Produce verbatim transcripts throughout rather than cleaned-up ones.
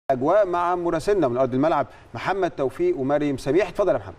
اجواء مع مراسلنا من ارض الملعب محمد توفيق ومريم سميح. اتفضل يا محمد.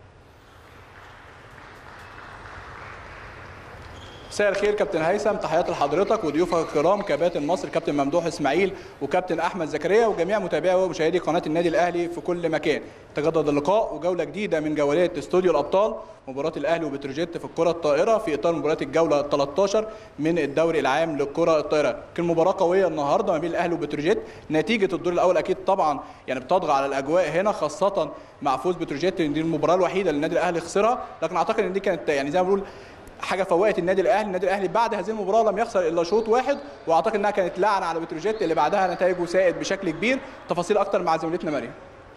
مساء الخير كابتن هيثم، تحياتي لحضرتك وضيوفك الكرام كباتن مصر كابتن ممدوح اسماعيل وكابتن احمد زكريا وجميع متابعي ومشاهدي قناه النادي الاهلي في كل مكان. تجدد اللقاء وجوله جديده من جولات استوديو الابطال، مباراه الاهلي وبتروجيت في الكره الطائره في اطار مباراه الجوله ثلاثة عشر من الدوري العام للكره الطائره. كان مباراه قويه النهارده ما بين الاهلي وبتروجيت، نتيجه الدور الاول اكيد طبعا يعني بتطغى على الاجواء هنا، خاصه مع فوز بتروجيت. دي المباراه الوحيده اللي النادي الاهلي خسرها، لكن اعتقد ان دي كانت يعني زي ما بنقول حاجه فوقت النادي الاهلي. النادي الاهلي بعد هذه المباراه لم يخسر الا شوط واحد، واعتقد انها كانت لعنه على بتروجيت اللي بعدها نتائجه سائد بشكل كبير. تفاصيل اكتر مع زميلتنا مريم.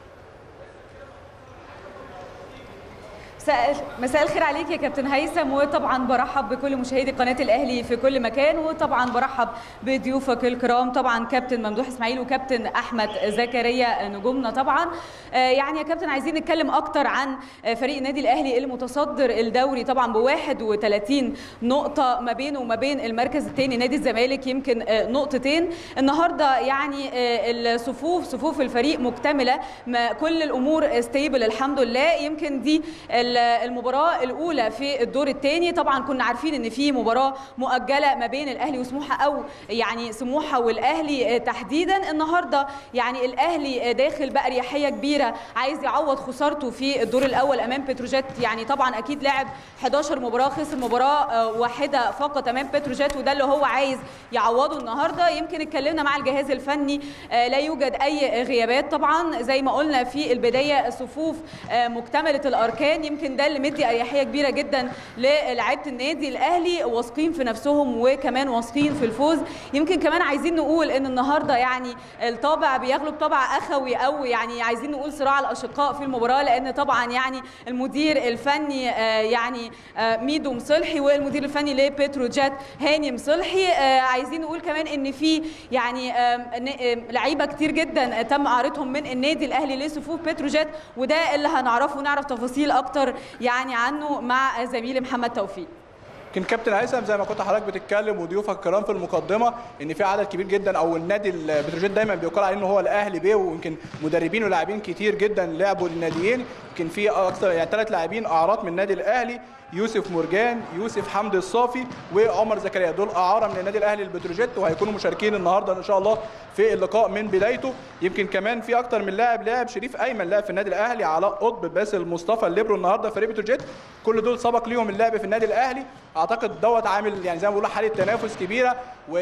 مساء الخير عليك يا كابتن هيثم، وطبعا برحب بكل مشاهدي قناه الاهلي في كل مكان، وطبعا برحب بضيوفك الكرام طبعا كابتن ممدوح اسماعيل وكابتن احمد زكريا نجومنا. طبعا يعني يا كابتن عايزين نتكلم اكتر عن فريق النادي الاهلي المتصدر الدوري طبعا ب واحد وثلاثين نقطه، ما بينه وما بين المركز الثاني نادي الزمالك يمكن نقطتين. النهارده يعني الصفوف صفوف الفريق مكتمله، كل الامور ستيبل الحمد لله. يمكن دي المباراه الاولى في الدور الثاني، طبعا كنا عارفين ان في مباراه مؤجله ما بين الاهلي وسموحه، او يعني سموحه والاهلي تحديدا. النهارده يعني الاهلي داخل باريحيه كبيره، عايز يعوض خسارته في الدور الاول امام بتروجيت. يعني طبعا اكيد لاعب حداشر مباراه، خسر مباراه واحده فقط امام بتروجيت، وده اللي هو عايز يعوضه النهارده. يمكن اتكلمنا مع الجهاز الفني، لا يوجد اي غيابات طبعا زي ما قلنا في البدايه، الصفوف مكتمله الاركان. يمكن ده اللي مدي اريحيه كبيره جدا للاعيبه النادي الاهلي، واثقين في نفسهم وكمان واثقين في الفوز. يمكن كمان عايزين نقول ان النهارده يعني الطابع بيغلب طابع اخوي، او يعني عايزين نقول صراع الاشقاء في المباراه، لان طبعا يعني المدير الفني يعني ميدو مصلحي والمدير الفني لبتروجيت هاني مصلحي. عايزين نقول كمان ان في يعني لعيبه كتير جدا تم اعارتهم من النادي الاهلي لصفوف بتروجيت، وده اللي هنعرفه ونعرف تفاصيل اكتر يعني عنه مع زميلي محمد توفيق. يمكن كابتن هيثم زي ما كنت حضرتك بتتكلم وضيوفك الكرام في المقدمه، ان في عدد كبير جدا، او النادي بتروجيت دايما بيقال عليه ان هو الاهلي بيه، ويمكن مدربين ولاعبين كتير جدا لعبوا للناديين. يمكن في اكثر يعني ثلاث لاعبين اعارات من النادي الاهلي، يوسف مرجان، يوسف حمدي الصافي، وعمر زكريا، دول اعاره من النادي الاهلي للبتروجيت، وهيكونوا مشاركين النهارده ان شاء الله في اللقاء من بدايته. يمكن كمان في اكتر من لاعب لاعب شريف ايمن لاعب في النادي الاهلي، علاء قطب، باسل مصطفى الليبرو النهارده في فريق بتروجيت، كل دول سبق ليهم اللعب في النادي الاهلي. اعتقد دوت عامل يعني زي ما بقول حاله تنافس كبيره،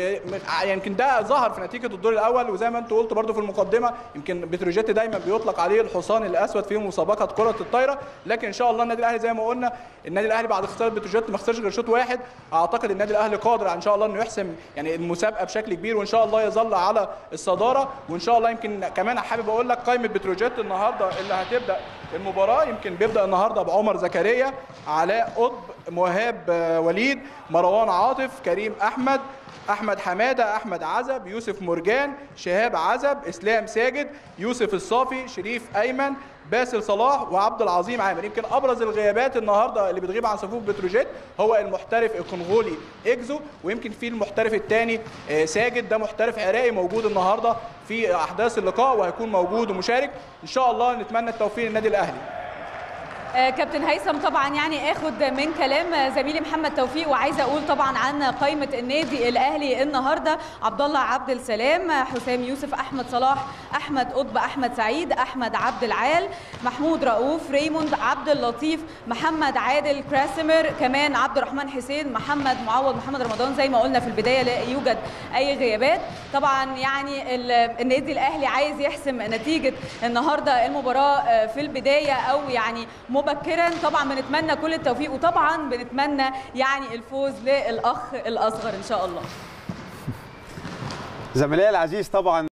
ويمكن ده ظهر في نتيجه الدور الاول. وزي ما انت قلت برده في المقدمه، يمكن بتروجيت دايما بيطلق عليه الحصان الاسود في مسابقه كره الطايره، لكن ان شاء الله النادي الاهلي زي ما قلنا، النادي الاهلي بعد خساره بتروجيت ما خسرش غير شوط واحد. اعتقد النادي الاهلي قادر ان شاء الله انه يحسم يعني المسابقه بشكل كبير، وان شاء الله يظل على الصداره. وان شاء الله يمكن كمان حابب اقول لك قائمه بتروجيت النهارده اللي هتبدا المباراه. يمكن بيبدا النهارده بعمر زكريا، علاء قطب، مهاب وليد، مروان عاطف، كريم احمد، احمد حماده، احمد عزب، يوسف مرجان، شهاب عزب، اسلام ساجد، يوسف الصافي، شريف ايمن، باسل صلاح، وعبد العظيم عامر. يمكن ابرز الغيابات النهارده اللي بتغيب عن صفوف بتروجيت هو المحترف الكونغولي اكزو، ويمكن في المحترف الثاني ساجد، ده محترف عراقي موجود النهارده في احداث اللقاء وهيكون موجود ومشارك. ان شاء الله نتمنى التوفيق للنادي الاهلي. كابتن هيثم طبعا يعني اخد من كلام زميلي محمد توفيق، وعايزه اقول طبعا عن قائمه النادي الاهلي النهارده: عبد الله عبد السلام، حسام يوسف، احمد صلاح، احمد قطب، احمد سعيد، احمد عبد العال، محمود رؤوف، ريموند، عبد اللطيف، محمد عادل كراسمر، كمان عبد الرحمن حسين، محمد معوض، محمد رمضان. زي ما قلنا في البدايه لا يوجد اي غيابات. طبعا يعني النادي الاهلي عايز يحسم نتيجه النهارده المباراه في البدايه، او يعني مبكرا. طبعا بنتمنى كل التوفيق، وطبعا بنتمنى يعني الفوز للاخ الاصغر ان شاء الله. زميلي العزيز طبعا